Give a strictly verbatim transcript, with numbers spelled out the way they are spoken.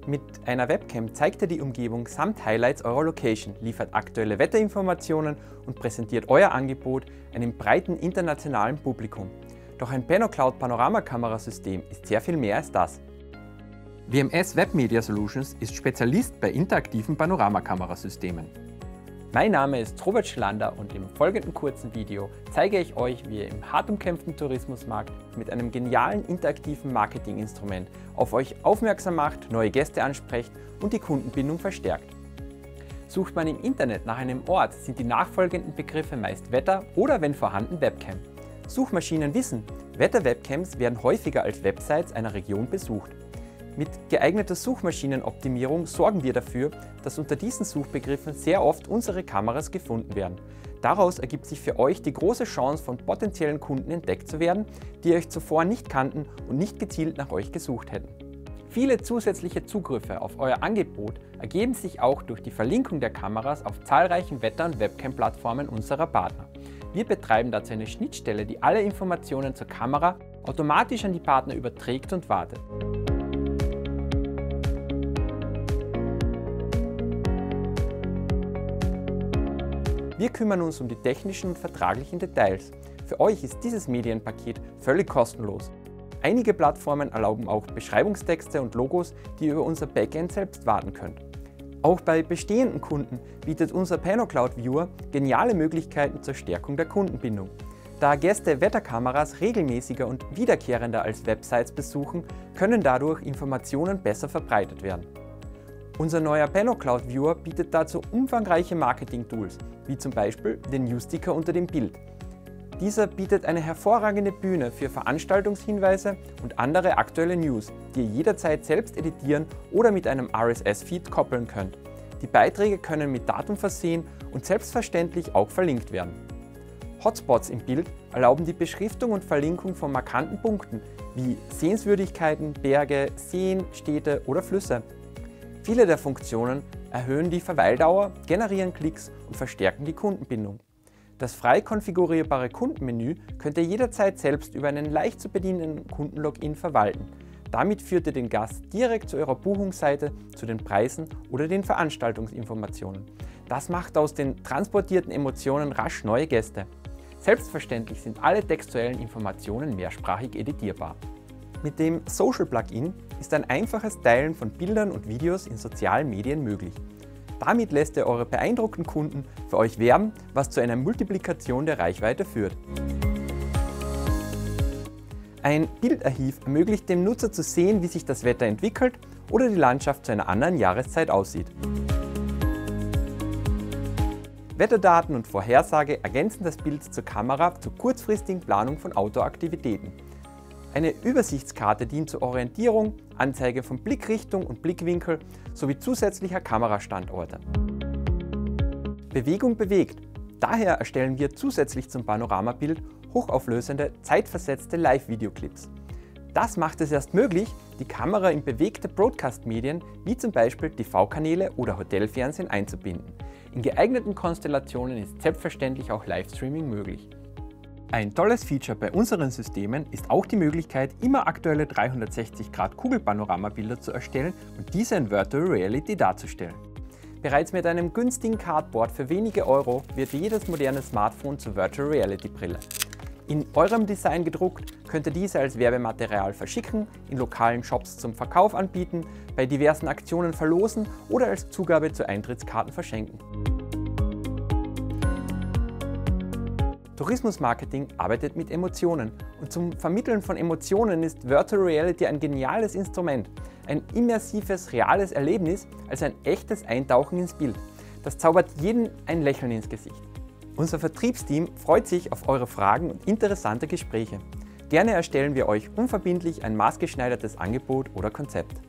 Mit einer Webcam zeigt ihr die Umgebung samt Highlights eurer Location, liefert aktuelle Wetterinformationen und präsentiert euer Angebot einem breiten internationalen Publikum. Doch ein PanoCloud Panoramakamerasystem ist sehr viel mehr als das. W M S Web Media Solutions ist Spezialist bei interaktiven Panoramakamersystemen. Mein Name ist Robert Schlander und im folgenden kurzen Video zeige ich euch, wie ihr im hart umkämpften Tourismusmarkt mit einem genialen interaktiven Marketinginstrument auf euch aufmerksam macht, neue Gäste ansprecht und die Kundenbindung verstärkt. Sucht man im Internet nach einem Ort, sind die nachfolgenden Begriffe meist Wetter oder, wenn vorhanden, Webcam. Suchmaschinen wissen, Wetter-Webcams werden häufiger als Websites einer Region besucht. Mit geeigneter Suchmaschinenoptimierung sorgen wir dafür, dass unter diesen Suchbegriffen sehr oft unsere Kameras gefunden werden. Daraus ergibt sich für euch die große Chance, von potenziellen Kunden entdeckt zu werden, die euch zuvor nicht kannten und nicht gezielt nach euch gesucht hätten. Viele zusätzliche Zugriffe auf euer Angebot ergeben sich auch durch die Verlinkung der Kameras auf zahlreichen Wetter- und Webcam-Plattformen unserer Partner. Wir betreiben dazu eine Schnittstelle, die alle Informationen zur Kamera automatisch an die Partner überträgt und wartet. Wir kümmern uns um die technischen und vertraglichen Details. Für euch ist dieses Medienpaket völlig kostenlos. Einige Plattformen erlauben auch Beschreibungstexte und Logos, die ihr über unser Backend selbst warten könnt. Auch bei bestehenden Kunden bietet unser PanoCloud Viewer geniale Möglichkeiten zur Stärkung der Kundenbindung. Da Gäste Wetterkameras regelmäßiger und wiederkehrender als Websites besuchen, können dadurch Informationen besser verbreitet werden. Unser neuer PanoCloud Viewer bietet dazu umfangreiche Marketing-Tools, wie zum Beispiel den Newsticker unter dem Bild. Dieser bietet eine hervorragende Bühne für Veranstaltungshinweise und andere aktuelle News, die ihr jederzeit selbst editieren oder mit einem R S S-Feed koppeln könnt. Die Beiträge können mit Datum versehen und selbstverständlich auch verlinkt werden. Hotspots im Bild erlauben die Beschriftung und Verlinkung von markanten Punkten wie Sehenswürdigkeiten, Berge, Seen, Städte oder Flüsse. Viele der Funktionen erhöhen die Verweildauer, generieren Klicks und verstärken die Kundenbindung. Das frei konfigurierbare Kundenmenü könnt ihr jederzeit selbst über einen leicht zu bedienenden Kundenlogin verwalten. Damit führt ihr den Gast direkt zu eurer Buchungsseite, zu den Preisen oder den Veranstaltungsinformationen. Das macht aus den transportierten Emotionen rasch neue Gäste. Selbstverständlich sind alle textuellen Informationen mehrsprachig editierbar. Mit dem Social Plugin ist ein einfaches Teilen von Bildern und Videos in sozialen Medien möglich. Damit lässt ihr eure beeindruckten Kunden für euch werben, was zu einer Multiplikation der Reichweite führt. Ein Bildarchiv ermöglicht dem Nutzer zu sehen, wie sich das Wetter entwickelt oder die Landschaft zu einer anderen Jahreszeit aussieht. Wetterdaten und Vorhersage ergänzen das Bild zur Kamera zur kurzfristigen Planung von Outdoor-Aktivitäten. Eine Übersichtskarte dient zur Orientierung, Anzeige von Blickrichtung und Blickwinkel sowie zusätzlicher Kamerastandorte. Bewegung bewegt. Daher erstellen wir zusätzlich zum Panoramabild hochauflösende, zeitversetzte Live-Videoclips. Das macht es erst möglich, die Kamera in bewegte Broadcast-Medien wie zum Beispiel T V-Kanäle oder Hotelfernsehen einzubinden. In geeigneten Konstellationen ist selbstverständlich auch Livestreaming möglich. Ein tolles Feature bei unseren Systemen ist auch die Möglichkeit, immer aktuelle dreihundertsechzig Grad Kugelpanoramabilder zu erstellen und diese in Virtual Reality darzustellen. Bereits mit einem günstigen Cardboard für wenige Euro wird jedes moderne Smartphone zur Virtual Reality Brille. In eurem Design gedruckt könnt ihr diese als Werbematerial verschicken, in lokalen Shops zum Verkauf anbieten, bei diversen Aktionen verlosen oder als Zugabe zu Eintrittskarten verschenken. Tourismusmarketing arbeitet mit Emotionen und zum Vermitteln von Emotionen ist Virtual Reality ein geniales Instrument. Ein immersives, reales Erlebnis als ein echtes Eintauchen ins Bild. Das zaubert jedem ein Lächeln ins Gesicht. Unser Vertriebsteam freut sich auf eure Fragen und interessante Gespräche. Gerne erstellen wir euch unverbindlich ein maßgeschneidertes Angebot oder Konzept.